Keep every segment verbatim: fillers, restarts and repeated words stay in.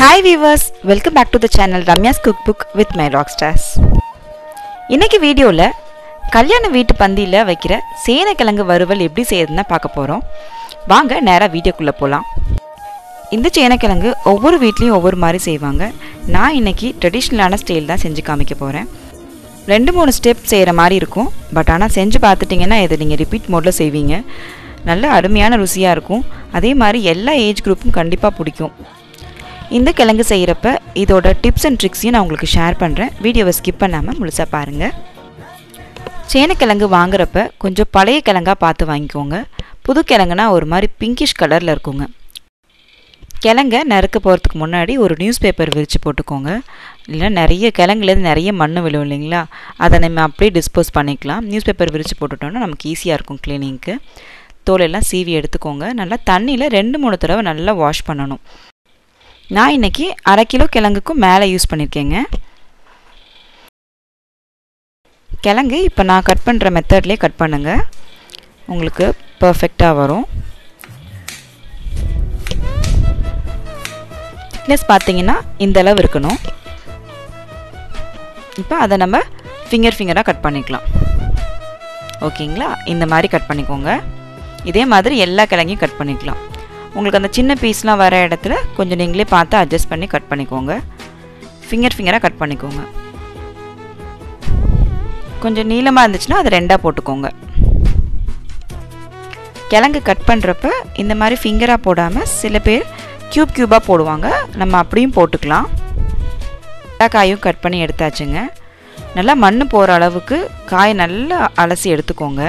Hi viewers, welcome back to the channel Ramya's Cookbook with my rockstars. இன்னைக்கு வீடியோல கல்யாண வீட்டு பந்தியில வைக்கிற சேனைக்கிழங்கு வறுவல் எப்படி செய்யறதுன்னு பார்க்க போறோம். வாங்க நேரா வீடியோக்குள்ள போலாம். இந்த சேனைக்கிழங்கு ஒவ்வொரு வீட்லயும் ஒவ்வொரு மாதிரி செய்வாங்க. நான் இன்னைக்கு ட்ரெடிஷனலான ஸ்டைல் தான் செஞ்சு காமிக்க போறேன். ரெண்டு மூணு ஸ்டெப் செய்யற மாதிரி இருக்கும். பட் ஆனா செஞ்சு பார்த்துட்டீங்கன்னா இதை நீங்க ரிப்பீட் மோட்ல செய்வீங்க. நல்ல அருமையான ருசியா இருக்கும். அதே மாதிரி எல்லா ஏஜ் குரூப்பும் கண்டிப்பா பிடிக்கும். இந்த கிழங்கு செய்யறப்ப இதோட டிப்ஸ் அண்ட் ட்ரிக்ஸையும் நான் உங்களுக்கு ஷேர் பண்றேன். வீடியோவை ஸ்கிப் பண்ணாம முழுசா பாருங்க. சேனைக்கிழங்கு வாங்குறப்ப கொஞ்சம் பழைய கிழங்கா பார்த்து வாங்கிக்கோங்க. புது கிழங்குனா ஒரு மாதிரி பிங்கிஷ் கலர்ல இருக்குங்க. கிழங்க நறுக்க போகிறதுக்கு முன்னாடி ஒரு நியூஸ் பேப்பர் விரித்து போட்டுக்கோங்க. இல்லைன்னா நிறைய கிழங்குலேருந்து நிறைய மண் விழும் இல்லைங்களா, அதை நம்ம அப்படியே டிஸ்போஸ் பண்ணிக்கலாம். நியூஸ் பேப்பர் விரித்து போட்டுட்டோன்னா நமக்கு ஈஸியாக இருக்கும் கிளீனிங்க்கு. தோலெல்லாம் சீவி எடுத்துக்கோங்க. நல்லா தண்ணியில் ரெண்டு மூணு தடவை நல்லா வாஷ் பண்ணணும். நான் இன்றைக்கி அரை கிலோ கிழங்குக்கும் மேலே யூஸ் பண்ணியிருக்கேங்க. கிழங்கு இப்போ நான் கட் பண்ணுற மெத்தட்லேயே கட் பண்ணுங்கள், உங்களுக்கு பர்ஃபெக்டாக வரும். திக்னஸ் பார்த்தீங்கன்னா இந்த அளவு இருக்கணும். இப்போ அதை நம்ம ஃபிங்கர் ஃபிங்கராக கட் பண்ணிக்கலாம். ஓகேங்களா, இந்த மாதிரி கட் பண்ணிக்கோங்க. இதே மாதிரி எல்லா கிழங்கையும் கட் பண்ணிக்கலாம். உங்களுக்கு அந்த சின்ன பீஸ்லாம் வர இடத்துல கொஞ்சம் நீங்களே பார்த்து அட்ஜஸ்ட் பண்ணி கட் பண்ணிக்கோங்க. ஃபிங்கர் ஃபிங்கராக கட் பண்ணிக்கோங்க. கொஞ்சம் நீளமாக இருந்துச்சுன்னா அதை ரெண்டாக போட்டுக்கோங்க. கிழங்கு கட் பண்ணுறப்ப இந்த மாதிரி ஃபிங்கராக போடாமல் சில பேர் க்யூப் க்யூபாக போடுவாங்க. நம்ம அப்படியும் போட்டுக்கலாம். எல்லா காயும் கட் பண்ணி எடுத்தாச்சுங்க. நல்லா மண் போகிற அளவுக்கு காய் நல்லா அலசி எடுத்துக்கோங்க.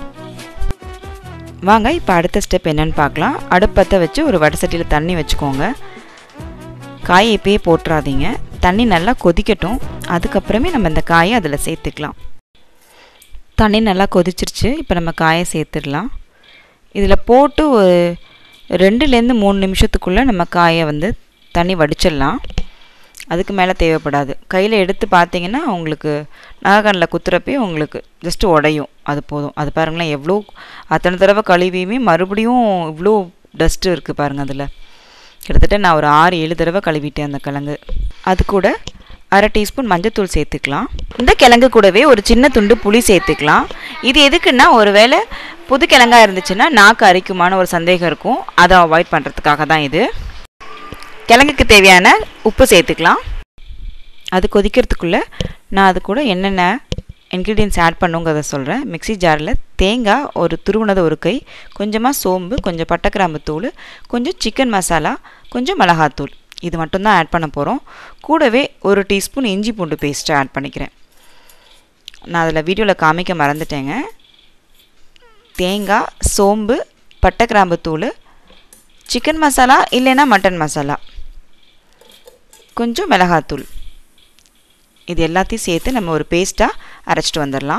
வாங்க இப்போ அடுத்த ஸ்டெப் என்னன்னு பார்க்கலாம். அடுப்பத்தை வச்சு ஒரு வடை சட்டியில் தண்ணி வச்சுக்கோங்க. காயை இப்பயே போட்டுறாதீங்க, தண்ணி நல்லா கொதிக்கட்டும். அதுக்கப்புறமே நம்ம இந்த காயை அதில் சேர்த்துக்கலாம். தண்ணி நல்லா கொதிச்சிருச்சு. இப்போ நம்ம காயை சேர்த்துடலாம். இதில் போட்டு ஒரு ரெண்டுலேருந்து மூணு நிமிஷத்துக்குள்ளே நம்ம காயை வந்து தண்ணி வடிச்சிடலாம். அதுக்கு மேலே தேவைப்படாது. கையில் எடுத்து பார்த்தீங்கன்னா உங்களுக்கு நகக்கண்ணில் குத்துறப்பே உங்களுக்கு ஜஸ்ட்டு உடையும். அது போதும். அது பாருங்களேன், எவ்வளோ அத்தனை தடவை கழுவியுமே மறுபடியும் இவ்வளோ டஸ்ட்டு இருக்குது பாருங்கள். அதில் கிட்டத்தட்ட நான் ஒரு ஆறு ஏழு தடவை கழுவிட்டேன் அந்த கிழங்கு. அது கூட அரை டீஸ்பூன் மஞ்சத்தூள் சேர்த்துக்கலாம். இந்த கிழங்கு கூடவே ஒரு சின்ன துண்டு புளி சேர்த்துக்கலாம். இது எதுக்குன்னா, ஒரு வேளை புது கிழங்கா இருந்துச்சுன்னா நாக்கு அரிக்குமான ஒரு சந்தேகம் இருக்கும். அதை அவாய்ட் பண்ணுறதுக்காக தான் இது. கிழங்குக்கு தேவையான உப்பு சேர்த்துக்கலாம். அது கொதிக்கிறதுக்குள்ளே நான் அது கூட என்னென்ன இன்க்ரீடியன்ட்ஸ் ஆட் பண்ணுங்கிறத சொல்கிறேன். மிக்சி ஜாரில் தேங்காய் ஒரு துருவுனது ஒரு கை, கொஞ்சமாக சோம்பு, கொஞ்சம் பட்டை கிராம்பு தூள், கொஞ்சம் சிக்கன் மசாலா, கொஞ்சம் மிளகாத்தூள், இது மட்டும்தான் ஆட் பண்ண போகிறோம். கூடவே ஒரு டீஸ்பூன் இஞ்சி பூண்டு பேஸ்ட்டை ஆட் பண்ணிக்கிறேன். நான் அதில் வீடியோவில் காமிக்க மறந்துட்டேங்க. தேங்காய், சோம்பு, பட்டை கிராம்பு தூள், சிக்கன் மசாலா இல்லைன்னா மட்டன் மசாலா, கொஞ்சம் மிளகாத்தூள், இது எல்லாத்தையும் சேர்த்து நம்ம ஒரு பேஸ்ட்டாக அரைச்சிட்டு வந்துடலாம்.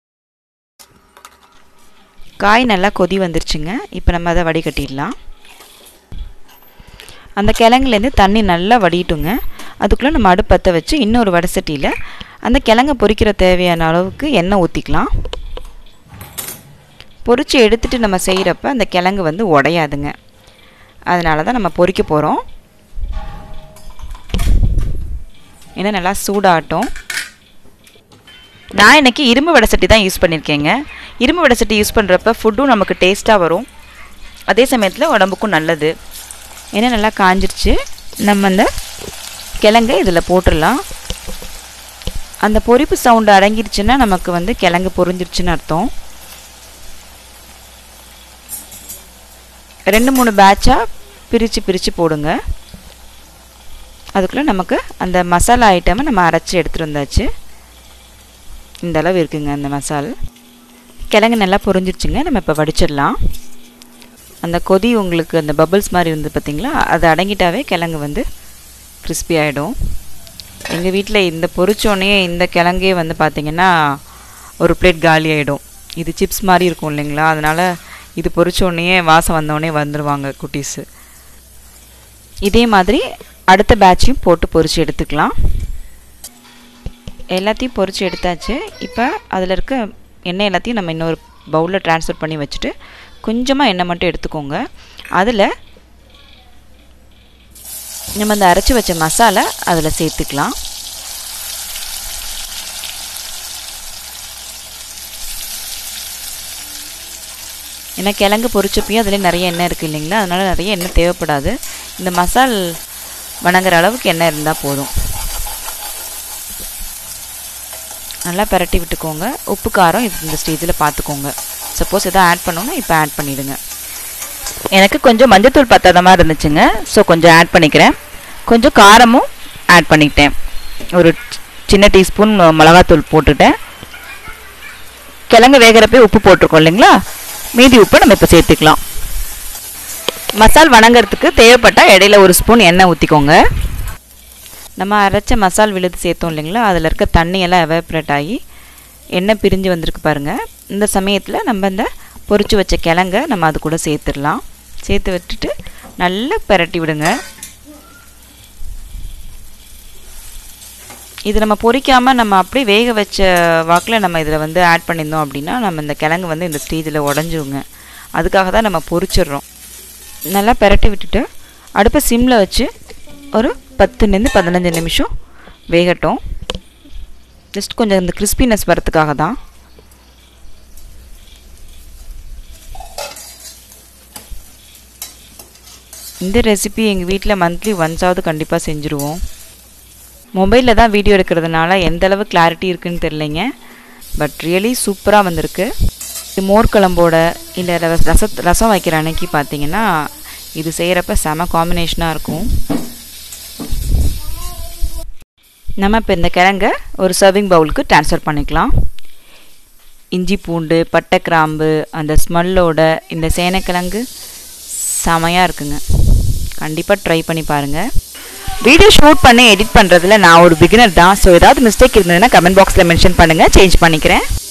காய் நல்லா கொதி வந்துருச்சுங்க. இப்போ நம்ம அதை வடிகட்டிடலாம். அந்த கிழங்குலேருந்து தண்ணி நல்லா வடிட்டுங்க. அதுக்குள்ளே நம்ம அடுப்பத்தை வச்சு இன்னொரு வடை சட்டியில் அந்த கிழங்கை பொரிக்கிற தேவையான அளவுக்கு எண்ணெய் ஊற்றிக்கலாம். பொரித்து எடுத்துகிட்டு நம்ம செய்கிறப்ப அந்த கிழங்கு வந்து உடையாதுங்க. அதனால தான் நம்ம பொரிக்க போகிறோம். ஏன்னா நல்லா சூடாகட்டும். நான் இன்றைக்கி இரும்பு வடை சட்டி தான் யூஸ் பண்ணியிருக்கேங்க. இரும்பு வடை சட்டி யூஸ் பண்ணுறப்ப ஃபுட்டும் நமக்கு டேஸ்ட்டாக வரும், அதே சமயத்தில் உடம்புக்கும் நல்லது. ஏன்னா நல்லா காஞ்சிருச்சு. நம்ம அந்த கிழங்கு இதில் போட்டுடலாம். அந்த பொரிப்பு சவுண்டு அடங்கிடுச்சுன்னா நமக்கு வந்து கிழங்கு பொரிஞ்சிருச்சுன்னு அர்த்தம். ரெண்டு மூணு பேட்சாக பிரித்து பிரித்து போடுங்க. அதுக்குள்ளே நமக்கு அந்த மசாலா ஐட்டமை நம்ம அரைச்சி எடுத்துகிட்டு வந்தாச்சு. இந்த அளவு இருக்குங்க அந்த மசால். கிழங்கு நல்லா பொரிஞ்சிருச்சுங்க. நம்ம இப்போ வடிச்சிடலாம். அந்த கொதி உங்களுக்கு அந்த பபிள்ஸ் மாதிரி இருந்து பார்த்திங்களா, அது அடங்கிட்டாவே கிழங்கு வந்து கிறிஸ்பி ஆகிடும். எங்கள் வீட்டில் இந்த பொரிச்சோடனே இந்த கிழங்கே வந்து பார்த்திங்கன்னா ஒரு பிளேட் காலி ஆகிடும். இது சிப்ஸ் மாதிரி இருக்கும் இல்லைங்களா, அதனால் இது பொரிச்சோடனே வாசம் வந்தோடனே வந்துடுவாங்க குட்டீஸு. இதே மாதிரி அடுத்த பேட்சையும் போட்டு பொரித்து எடுத்துக்கலாம். எல்லாத்தையும் பொரித்து எடுத்தாச்சு. இப்போ அதில் இருக்க எண்ணெய் எல்லாத்தையும் நம்ம இன்னொரு பவுலில் ட்ரான்ஸ்ஃபர் பண்ணி வச்சுட்டு கொஞ்சமாக எண்ணெய் மட்டும் எடுத்துக்கோங்க. அதில் நம்ம அந்த அரைச்சி வச்ச மசாலா அதில் சேர்த்துக்கலாம். ஏன்னா கிழங்கு பொரிச்சப்பையும் அதில் நிறைய எண்ணெய் இருக்குது இல்லைங்களா, அதனால் நிறைய எண்ணெய் தேவைப்படாது. இந்த மசால் வணங்குற அளவுக்கு எண்ணெய் இருந்தால் போதும். நல்லா பரட்டி விட்டுக்கோங்க. உப்பு காரம் இது இந்த ஸ்டேஜில் பார்த்துக்கோங்க. சப்போஸ் எதாவது ஆட் பண்ணோன்னா இப்போ ஆட் பண்ணிவிடுங்க. எனக்கு கொஞ்சம் மஞ்சத்தூள் பத்தாத மாதிரி இருந்துச்சுங்க, ஸோ கொஞ்சம் ஆட் பண்ணிக்கிறேன். கொஞ்சம் காரமும் ஆட் பண்ணிக்கிட்டேன். ஒரு சின்ன டீஸ்பூன் மிளகாத்தூள் போட்டுட்டேன். கிழங்கு வேகிறப்பே உப்பு போட்டிருக்கோம் இல்லைங்களா, மீதி உப்பை நம்ம இப்போ சேர்த்துக்கலாம். மசால் வணங்கிறதுக்கு தேவைப்பட்டால் இடையில ஒரு ஸ்பூன் எண்ணெய் ஊற்றிக்கோங்க. நம்ம அரைச்ச மசால் விழுது சேர்த்தோம் இல்லைங்களா, அதில் இருக்க தண்ணியெல்லாம் எவாப்ரேட் ஆகி எண்ணெய் பிரிஞ்சு வந்திருக்கு பாருங்கள். இந்த சமயத்தில் நம்ம இந்த பொரிச்சு வச்ச கிழங்க நம்ம அது கூட சேர்த்துடலாம். சேர்த்து விட்டுட்டு நல்லா பரட்டி விடுங்க. இது நம்ம பொரிக்காமல் நம்ம அப்படியே வேக வச்ச வாக்கில் நம்ம இதில் வந்து ஆட் பண்ணியிருந்தோம் அப்படின்னா நம்ம இந்த கிழங்கு வந்து இந்த ஸ்டேஜில் உடஞ்சிருங்க. அதுக்காக தான் நம்ம பொரிச்சிடுறோம். நல்லா பரட்டி விட்டுட்டு அடுப்பை சிம்மில் வச்சு ஒரு பத்துலேருந்து பதினஞ்சு நிமிஷம் வேகட்டும். ஜஸ்ட் கொஞ்சம் இந்த கிறிஸ்பினஸ் வரத்துக்காக தான். இந்த ரெசிபி எங்கள் வீட்டில் மந்த்லி ஒன்ஸாவது கண்டிப்பாக செஞ்சுருவோம். மொபைலில் தான் வீடியோ எடுக்கிறதுனால எந்த அளவு கிளாரிட்டி இருக்குதுன்னு தெரிலைங்க, பட் ரியலி சூப்பராக வந்திருக்கு. இது மோர் குழம்போட இல்லை ரச ரசம் வைக்கிற அன்னைக்கு பார்த்தீங்கன்னா இது செய்கிறப்ப செம காம்பினேஷனாக இருக்கும். நம்ம இப்போ இந்த கிழங்க ஒரு சர்விங் பவுலுக்கு ட்ரான்ஸ்ஃபர் பண்ணிக்கலாம். இஞ்சி பூண்டு பட்டை கிராம்பு அந்த ஸ்மெல்லோட இந்த சேனைக்கிழங்கு செமையாக இருக்குங்க. கண்டிப்பாக ட்ரை பண்ணி பாருங்கள். வீடியோ ஷூட் பண்ணி எடிட் பண்ணுறதுல நான் ஒரு பிகினர் தான். ஸோ ஏதாவது மிஸ்டேக் இருந்ததுன்னா கமெண்ட் பாக்ஸில் மென்ஷன் பண்ணுங்கள், சேஞ்ச் பண்ணிக்கிறேன்.